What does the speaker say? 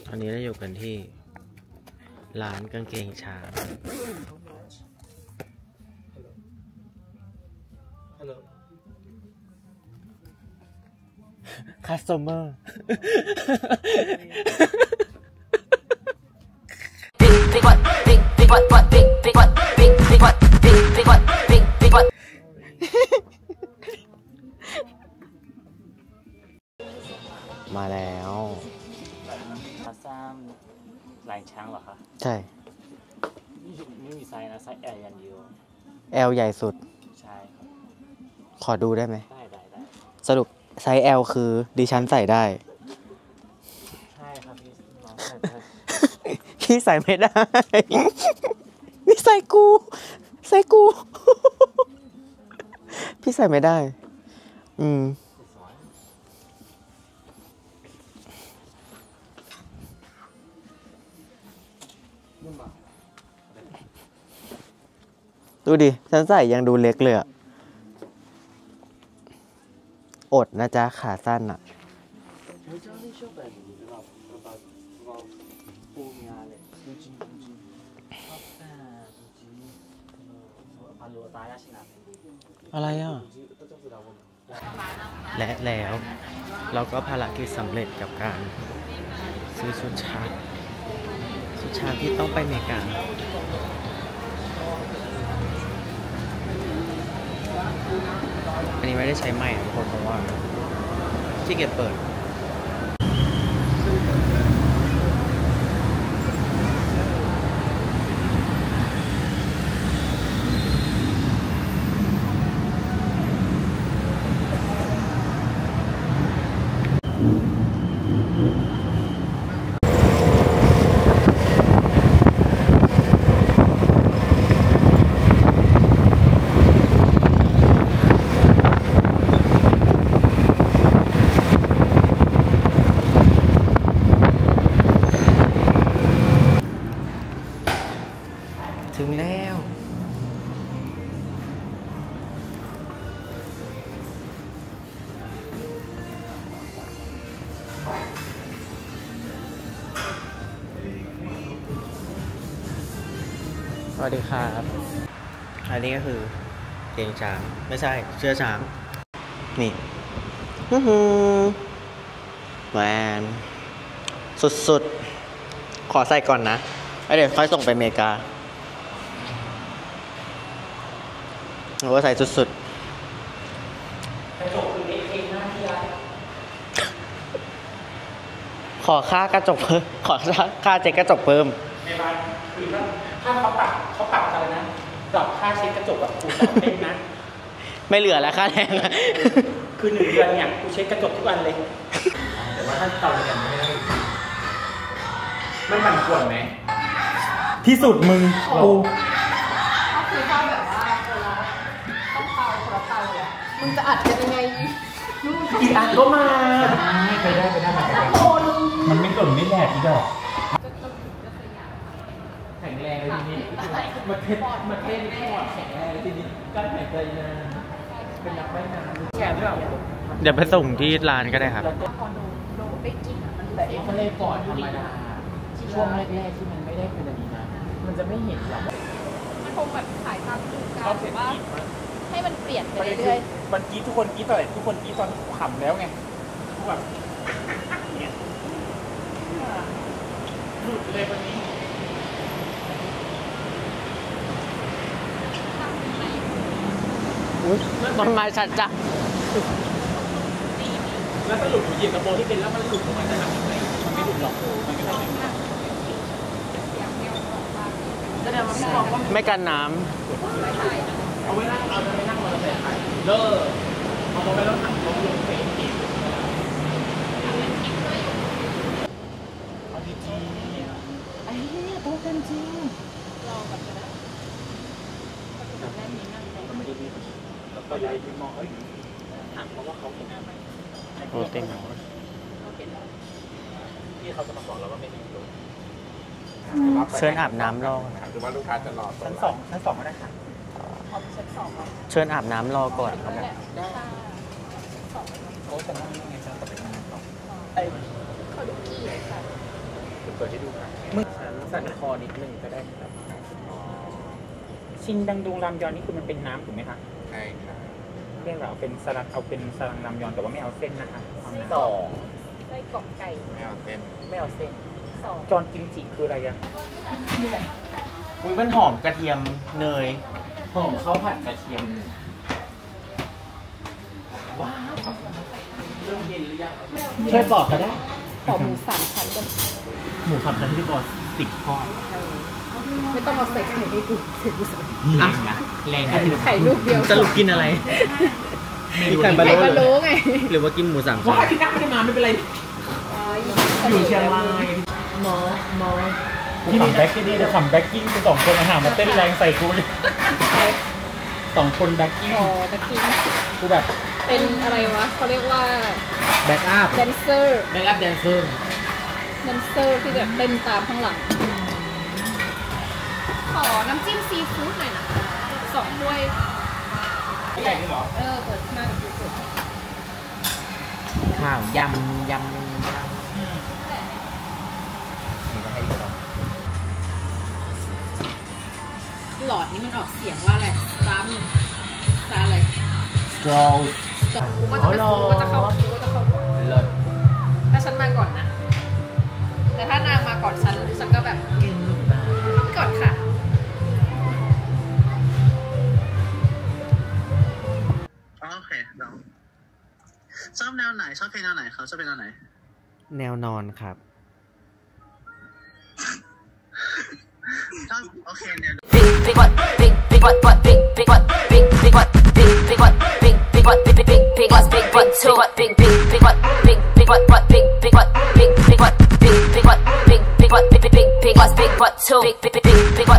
อันนี้เราอยู่กันที่ร้านกางเกงช้างคัสโตเมอร์มาแล้วขาสั้นลายช้างเหรอคะใช่ไม่มีไซส์นะไซส์ L อย่างเดียว L ใหญ่สุดใช่ครับขอดูได้ไหมได้สรุปไซส์ L คือดิฉันใส่ได้ใช่ครับพี่น้องใส่ได้พี่ใส่ไม่ได้นี่ใส่กูพี่ใส่ไม่ได้ดูดิฉันใส่ยังดูเล็กเลยอะอดนะจ๊ะขาสั้นอะอะไรอ่ะและแล้วเราก็ภารกิจสำเร็จกับการซื้อชุดช้างที่ต้องไปอเมริกาอันนี้ไม่ได้ใช้ไม้ทุกคนเพราะว่าขี้เกียจเปิดถึงแล้วสวัสดีครับอันนี้ก็คือเกงช้างไม่ใช่เสื้อช้างนี่แมนสุดๆขอใส่ก่อนนะเดี๋ยวค่อยส่งไปอเมริกาหรือว่าใส่สุดๆขอค่ากระจกเพิ่มขอค่าเช็ดกระจกเพิ่มในบ้านคือถ้าเขาปรับอะไรนะปรับค่าเช็ดกระจกกับกูจัดเต็มนะไม่เหลือแล้วค่าแรงคือ1 เดือนเนี่ยกูเช็ดกระจกทุกวันเลยแต่ว่าถ้าต่อเดือนไม่ได้มันบั่นป่วนไหมที่สุดมึงกูคือถ้าแบบว่าเวลาต้องเป่าคนละเป่าเนี่ยมึงจะอัดกันยังไงอีอันก็มาไปได้มันไม่กดไม่แหลกอีกหรอแข็งแรงเลยทีนี้มันเทไม่หมดแข็งแรงเลยทีนี้ก็หายใจนานเป็นนักว่ายน้ำแข็งด้วยเดี๋ยวไปส่งที่ร้านก็ได้ครับพอโดนไปกินอ่ะมันแต่เอ็กซเรย์ปอดธรรมดาช่วงแรกๆที่มันไม่ได้เป็นอะไรนะมันจะไม่เห็นหรอกมันคงแบบถ่ายตามดูการหรือว่าให้มันเปลี่ยนไปเรื่อยๆมันกี้ทุกคนกี้ตอนไหนทุกคนกี้ตอนขำแล้วไงแบบเนี่ยหลุดเลยวันนี้มันมาชัดจ้ะแล้วสรุปหนูหยิบกระโปรงที่เป็นแล้วมันหลุดออกมาจะทำยังไงมันไม่หลุดหรอกมันไม่ทำยังไงไม่กันน้ำเอาไว้นั่งเอาไปนั่งมอเตอร์ไซค์เลิกเอาไปแล้วหันลงเฟซอีกเอาดีๆไอ้เนี่ยตัวกันจริงลองกับนะแม่มีนั่งแต่ไม่ได้มีแล้วก็ย้ายไปมองถามเขาว่าเขาเห็นโอ้เต็มที่เขาจะมาบอกเราว่าไม่มีตัวเชิญอาบน้ำรอหรือว่าลูกค้าจะรอชั้นสองก็ได้ค่ะชั้น 2 เชิญอาบน้ำรอก่อนครับเขาจะนั่งยังไงจะไปนั่งต่อเขาดูกี้ค่ะเปิดให้ดูครับมึงสั่นคอนิดนึงก็ได้ครับชินดังดุงรามยอนนี่คือมันเป็นน้ำถูกไหมคะใช่ครับเรียกเราเป็นสลัดเอาเป็นสลัดรามยอนแต่ว่าไม่เอาเส้นนะคะ2 ไส้กรอกไก่ไม่เอาเส้น 2 จอนกิมจิคืออะไรอะอุ้ยมันหอมกระเทียมเนยหอมข้าวผัดกระเทียมว้าวเริ่มเย็นหรือยังช่วยบอกก็ได้ขอหมู3 ชั้นกันหมู3 ชั้นที่บอกติดทอดไม่ต้องเอาใส่ไข่ให้กูเสร็จกูใส่แรงไข่ลูกเดียวสรุปกินอะไรกินไข่บะโล้ไงหรือว่ากินหมู3 ชั้นว่าที่นั่งไม่ได้มาไม่เป็นไรอยู่เชียงรายหมอที่นี่แบ็คที่นี่จะทำแบ็คกิ้งเป็น2 คนอาหารมาเต้นแรงใส่กูเลย2 คนแบ็คกิ้งแบ็คกิ้งกูแบบเป็นอะไรวะเขาเรียกว่าแบ็คอัพแดนเซอร์ที่แบบเต้นตามข้างหลังขอน้ำจิ้มซีฟู้ดหน่อยนะ2 ถ้วยใหญ่เหรอเปิดหน้ากับเปิดข้าวยำหลอดนี้มันออกเสียงว่าอะไรซ้ำอะไรกูก็จะเข้าถ้าฉันมาก่อนนะแต่ถ้านางมาก่อนฉันก็แบบก่อนค่ะโอเคเราชอบแนวไหนชอบเพลงแนวไหนเขาชอบเพลงแนวไหนแนวนอนครับโอเคแนว big butt, big butt, big butt, big butt, big butt, big butt, big butt, big butt, big butt, big butt,